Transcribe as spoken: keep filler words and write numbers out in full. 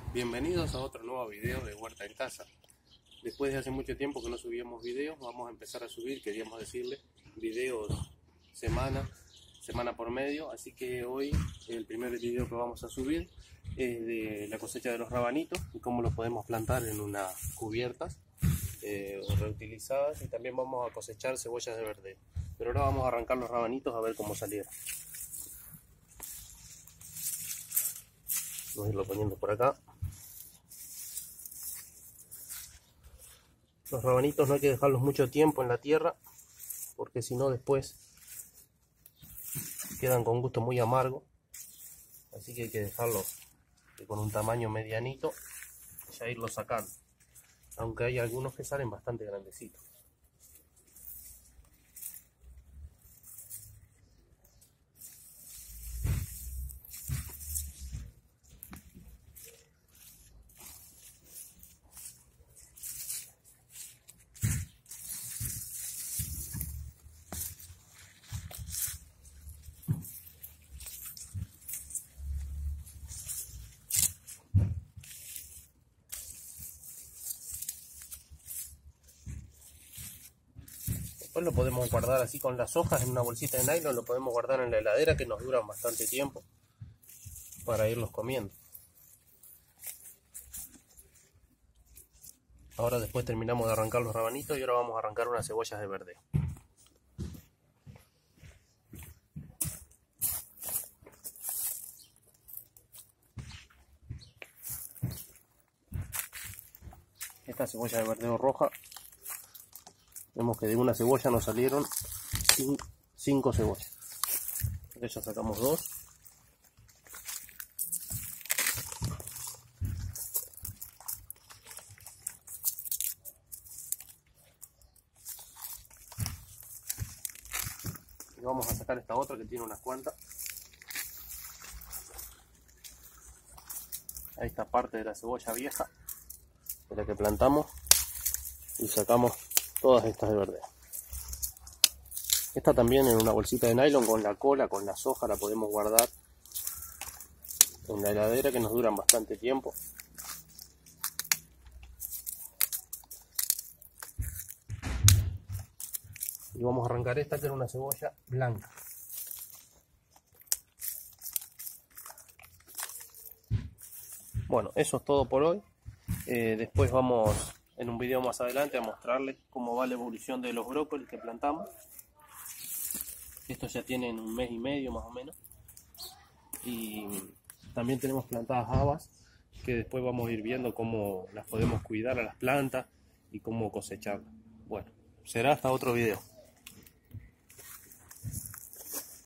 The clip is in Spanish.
Bienvenidos a otro nuevo video de Huerta en Casa. Después de hace mucho tiempo que no subíamos videos, vamos a empezar a subir, queríamos decirle, videos semana, semana por medio. Así que hoy el primer video que vamos a subir es de la cosecha de los rabanitos y cómo los podemos plantar en unas cubiertas eh, reutilizadas, y también vamos a cosechar cebollas de verdeo. Pero ahora vamos a arrancar los rabanitos a ver cómo salieron. Vamos a irlo poniendo por acá. Los rabanitos no hay que dejarlos mucho tiempo en la tierra, porque si no después quedan con gusto muy amargo. Así que hay que dejarlos con un tamaño medianito, ya irlos sacando. Aunque hay algunos que salen bastante grandecitos. Después lo podemos guardar así con las hojas en una bolsita de nylon, lo podemos guardar en la heladera, que nos duran bastante tiempo para irlos comiendo. Ahora después terminamos de arrancar los rabanitos y ahora vamos a arrancar unas cebollas de verdeo. Esta cebolla de verdeo roja, vemos que de una cebolla nos salieron cinco cebollas. De ellas sacamos dos. Y vamos a sacar esta otra que tiene unas cuantas. Ahí está parte de la cebolla vieja de la que plantamos, y sacamos todas estas de verdeo. Esta también en una bolsita de nylon con la cola, con las hojas, la podemos guardar en la heladera, que nos duran bastante tiempo. Y vamos a arrancar esta, que era una cebolla blanca. Bueno, eso es todo por hoy. Eh, después vamos en un video más adelante a mostrarles cómo va la evolución de los brócolis que plantamos. Estos ya tienen un mes y medio más o menos. Y también tenemos plantadas habas, que después vamos a ir viendo cómo las podemos cuidar a las plantas y cómo cosecharlas. Bueno, será hasta otro video.